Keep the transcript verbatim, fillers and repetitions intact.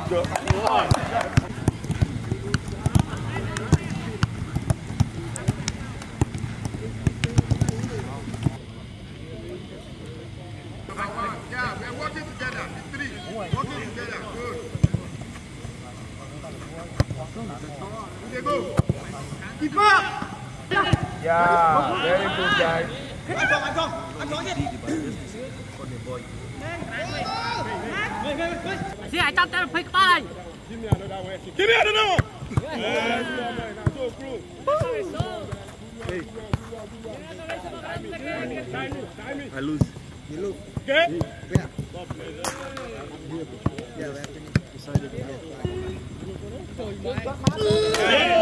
Yeah, we're working together. The three. Working together. Good. They go. Keep up. Yeah, very good guys. Anh Phong, anh Phong, anh Phong nhé. Chị hãy chăm chăm pick ba này. Give me another way. Give me another one. Yes, so cool. Hey. I lose. You lose. Okay. Yeah. Yeah, we have to decide it.